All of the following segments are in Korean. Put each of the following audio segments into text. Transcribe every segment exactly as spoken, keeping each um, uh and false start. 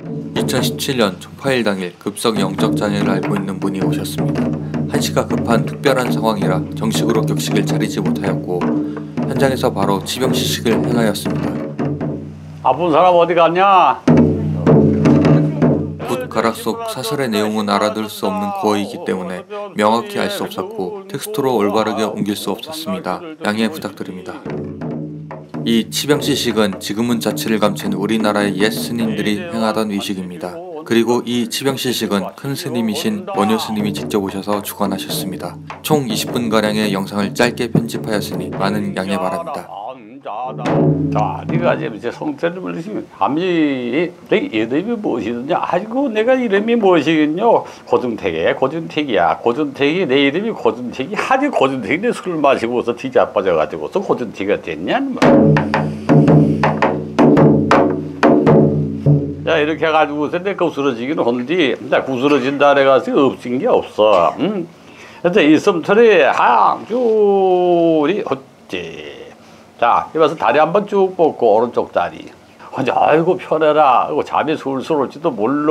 이천십칠 년 총파일 당일 급성 영적 장애를 앓고 있는 분이 오셨습니다. 한시가 급한 특별한 상황이라 정식으로 격식을 차리지 못하였고 현장에서 바로 치병시식을 행하였습니다. 아픈 사람 어디 갔냐? 굿 가락 속 사설의 내용은 알아들 수 없는 구어이기 때문에 명확히 알 수 없었고 텍스트로 올바르게 옮길 수 없었습니다. 양해 부탁드립니다. 이 치병시식은 지금은 자취를 감춘 우리나라의 옛 스님들이 행하던 의식입니다. 그리고 이 치병시식은 큰 스님이신 원효 스님이 직접 오셔서 주관하셨습니다. 총 이십 분가량의 영상을 짧게 편집하였으니 많은 양해 바랍니다. 자, 네가 이제 성태를 불리시면 감히 내 이름이 무엇이느냐? 아이고 내가 이름이 무엇이겠뇨? 고준택이야, 고준택이야. 고준택이 내 이름이 고준택이 하지 고준택이 내 술 마시고서 뒤자빠져가지고서 고준택이가 됐냐? 자 이렇게 해가지고서 내 구스러지기는 헌디 자 구스러진다 그래가서 없은 게 없어. 응? 그래서 이 섬털이 항줄이 어찌 자, 이봐서 다리 한번 쭉 뻗고 오른쪽 다리. 혼자 아이고 편해라. 아이고 잠이 술술 올지도 몰라.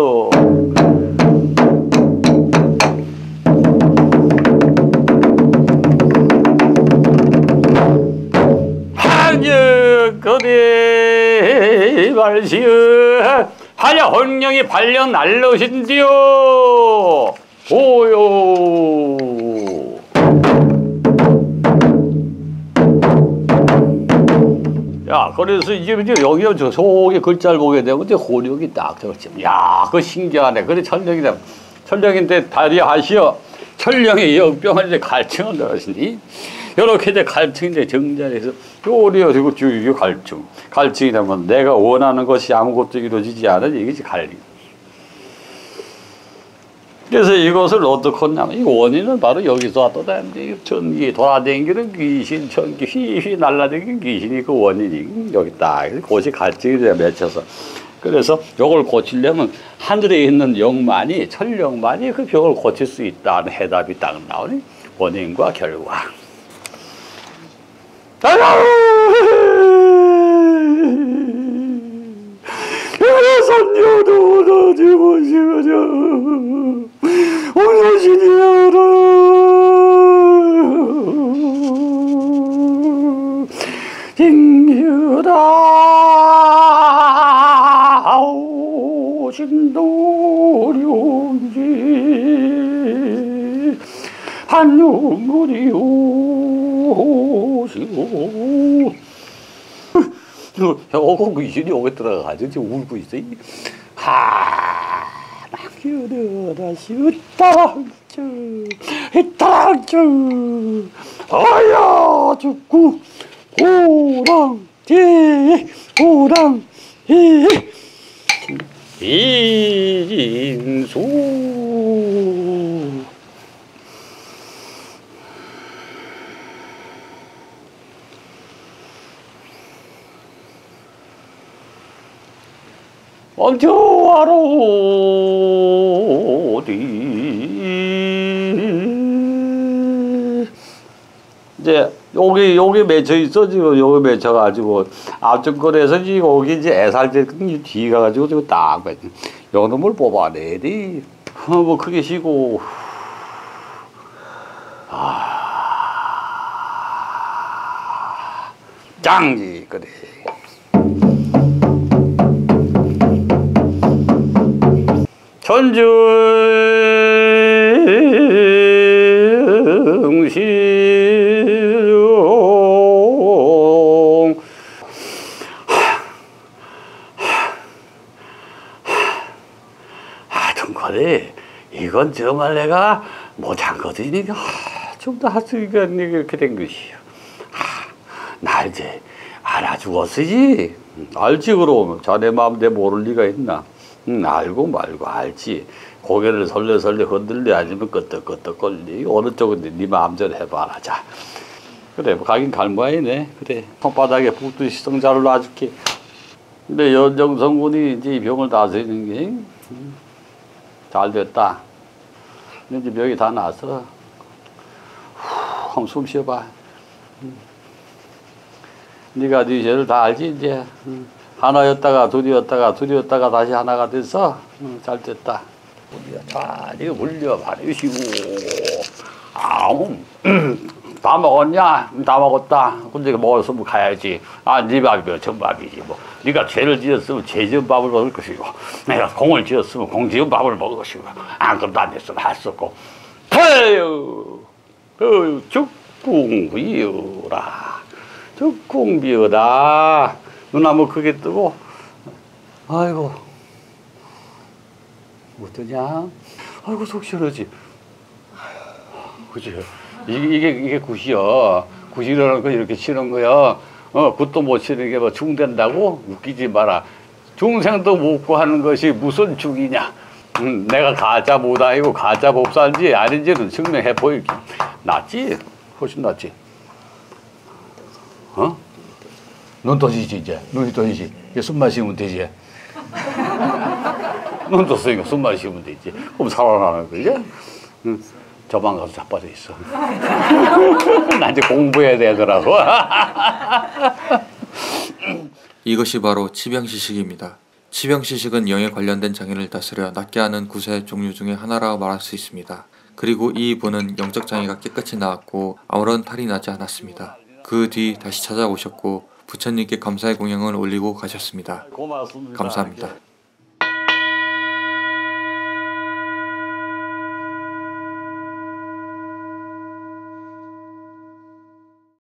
한여 거대 말시여 하여 혼령이 발령 날르신디요. 오요. 야, 그래서 이제 여기 저 속에 글자를 보게 되면 이제 호력이 딱 저렇지. 야, 그거 신기하네. 그래 천령이다. 천령인데 다리 하시어 천령의 역병을 이제 갈증을 넣으시니 이렇게 이제 갈증인데 정자리에서 요리어 그리고 쭉 갈증. 갈증이 되면 내가 원하는 것이 아무것도 이루어지지 않은 이것이 갈증. 그래서 이것을 어떻게 하냐면 이 원인은 바로 여기서 왔다는데 전기 돌아다니는 귀신, 전기 휘휘 날라다니는 귀신이 그 원인이 여기 딱 그것이 갈증이 맺혀서 그래서 이걸 고치려면 하늘에 있는 영만이 천령만이 그 병을 고칠 수 있다는 해답이 딱 나오니 원인과 결과. 선녀도 너지 보시거냐 오여신이여라 인규다 오신도룡지 한용물이 오시고 어거 귀신이 오게 들어가가지고 지금 울고 있어. 하, 낙여라 시으따랑쭈, 이따랑쭈, 아야 죽고 호랑지, 호랑지, 이인수. 언제와로 어디 이제 여기 여기 맺혀 있어 지금 여기 맺혀 가지고 앞쪽 거에서 지금 여기 이제 애살때 뒤 가가지고 지금 딱 요놈을 뽑아내야 돼. 뭐 크게 쉬고 아 짱지 그래. 천중시룡 하여튼 거래 이건 정말 내가 못한거든. 좀 더 할 수 있겠니 이렇게 된 것이요. 나 이제 알아주었으지. 알지 그럼 자네 마음 내 모를 리가 있나. 응, 알고 말고 알지. 고개를 설레설레 흔들려야지면 끄떡끄떡 걸리. 어느 쪽인데 네 마음대로 해봐라. 자, 그래 뭐 가긴 갈 모양이네. 그래 손바닥에 북두시 성자를 놔줄게. 근데 연정성군이 이제 이 병을 다스리는 게 음, 잘 됐다. 이제 병이 다 나서 후, 한번 숨 쉬어봐. 음. 네가 네 죄를 다 알지 이제. 음. 하나였다가 둘이었다가 둘이었다가 다시 하나가 됐어. 응, 잘 됐다. 우리가 잘 이거 물려 받으시고. 아우, 다 먹었냐? 다 먹었다. 근데 먹었으면 가야지. 아, 네 밥이면 전밥이지 뭐. 네가 죄를 지었으면 죄 지은 밥을 먹을 것이고, 내가 공을 지었으면 공 지은 밥을 먹을 것이고, 안 그래도 안 됐으면 할 수 없고. 태유, 어, 죽궁비어라. 죽궁비어다. 누나 뭐 크게 뜨고, 아이고, 어떠냐? 아이고 속 시원하지. 그치? 이게, 이게, 이게 굿이야. 굿이라는 거 이렇게 치는 거야. 어, 굿도 못 치는 게 뭐 중된다고? 웃기지 마라. 중생도 묻고 하는 것이 무슨 중이냐? 음, 내가 가짜 무당이고 가짜 법사인지 아닌지는 증명해 보이기. 낫지? 훨씬 낫지. 어? 눈 떠지지, 이제. 눈이 떠지지. 이제 숨 마시면 되지. 눈 떴으니까 숨 마시면 되지. 그럼 살아나는 거지? 응. 저만 가서 자빠져 있어. 나 이제 공부해야 되더라고. 이것이 바로 치병시식입니다. 치병시식은 영에 관련된 장애를 다스려 낫게 하는 굿의 종류 중에 하나라고 말할 수 있습니다. 그리고 이 분은 영적 장애가 깨끗이 나았고 아무런 탈이 나지 않았습니다. 그 뒤 다시 찾아오셨고 부처님께 감사의 공양을 올리고 가셨습니다. 고맙습니다. 감사합니다.